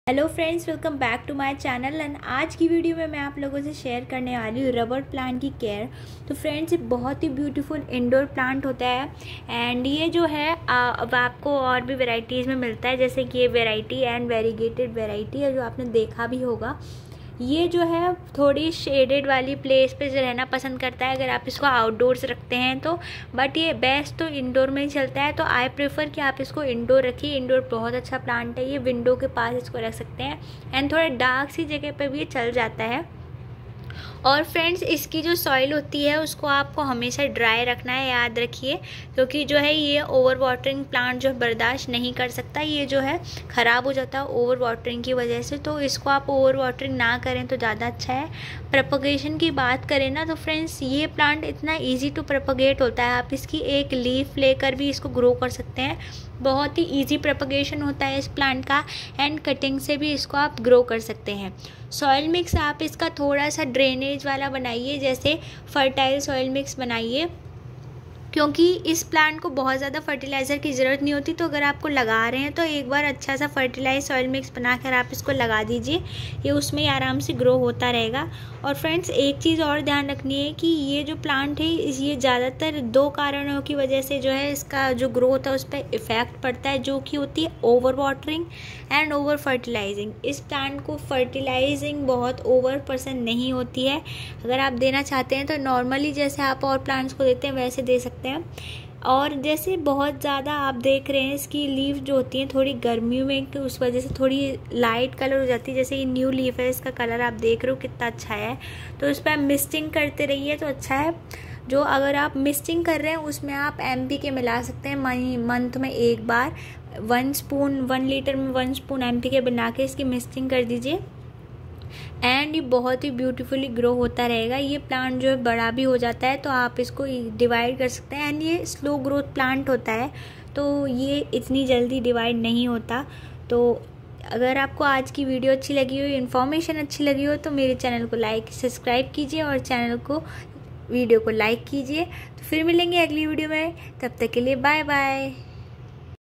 Hello friends, welcome back to my channel. And आज की video में मैं आप लोगों से शेयर करने वाली हूँ रबर प्लांट की केयर। तो फ्रेंड्स, ये बहुत ही ब्यूटीफुल इंडोर प्लांट होता है एंड ये जो है अब आपको और भी वेराइटीज़ में मिलता है, जैसे कि ये वेराइटी एंड वेरीगेटेड वेराइटी है जो आपने देखा भी होगा। ये जो है थोड़ी शेडेड वाली प्लेस पे जो रहना पसंद करता है अगर आप इसको आउटडोर्स रखते हैं तो, बट ये बेस्ट तो इंडोर में ही चलता है। तो आई प्रेफर कि आप इसको इंडोर रखिए। इंडोर बहुत अच्छा प्लांट है, ये विंडो के पास इसको रख सकते हैं एंड थोड़ा डार्क सी जगह पे भी ये चल जाता है। और फ्रेंड्स, इसकी जो सॉइल होती है उसको आपको हमेशा ड्राई रखना है, याद रखिए, क्योंकि जो है ये ओवर वाटरिंग प्लांट जो बर्दाश्त नहीं कर सकता, ये जो है ख़राब हो जाता है ओवर वाटरिंग की वजह से। तो इसको आप ओवर वाटरिंग ना करें तो ज़्यादा अच्छा है। प्रोपगेशन की बात करें ना तो फ्रेंड्स, ये प्लांट इतना ईजी टू प्रोपगेट होता है, आप इसकी एक लीफ लेकर भी इसको ग्रो कर सकते हैं। बहुत ही ईजी प्रोपगेशन होता है इस प्लांट का एंड कटिंग से भी इसको आप ग्रो कर सकते हैं। सॉइल मिक्स आप इसका थोड़ा सा ड्रेनेज वाला बनाइए, जैसे फर्टाइल सॉइल मिक्स बनाइए, क्योंकि इस प्लांट को बहुत ज़्यादा फर्टिलाइज़र की ज़रूरत नहीं होती। तो अगर आपको लगा रहे हैं तो एक बार अच्छा सा फर्टिलाइज सॉइल मिक्स बनाकर आप इसको लगा दीजिए, ये उसमें ही आराम से ग्रो होता रहेगा। और फ्रेंड्स, एक चीज़ और ध्यान रखनी है कि ये जो प्लांट है ये ज़्यादातर दो कारणों की वजह से जो है इसका जो ग्रोथ है उस पर इफ़ेक्ट पड़ता है, जो कि होती है over watering and over fertilising. इस प्लांट को फर्टिलाइजिंग बहुत ओवर पसंद नहीं होती है। अगर आप देना चाहते हैं तो नॉर्मली जैसे आप और प्लांट्स को देते हैं वैसे दे सकते हैं। और जैसे बहुत ज़्यादा आप देख रहे हैं इसकी लीफ जो होती है थोड़ी गर्मियों में कि उस वजह से थोड़ी लाइट कलर हो जाती है। जैसे ये न्यू लीफ है, इसका कलर आप देख रहे हो कितना अच्छा है, तो इस पर आप मिस्टिंग करते रहिए तो अच्छा है। जो अगर आप मिस्टिंग कर रहे हैं उसमें आप NPK मिला सकते हैं मंथ में एक बार। 1 लीटर में 1 स्पून NPK बना के इसकी मिस्टिंग कर दीजिए एंड ये बहुत ही ब्यूटीफुली ग्रो होता रहेगा। ये प्लांट जो है बड़ा भी हो जाता है, तो आप इसको डिवाइड कर सकते हैं एंड ये स्लो ग्रोथ प्लांट होता है, तो ये इतनी जल्दी डिवाइड नहीं होता। तो अगर आपको आज की वीडियो अच्छी लगी हो, इन्फॉर्मेशन अच्छी लगी हो, तो मेरे चैनल को सब्सक्राइब कीजिए और वीडियो को लाइक कीजिए। तो फिर मिलेंगे अगली वीडियो में, तब तक के लिए बाय बाय।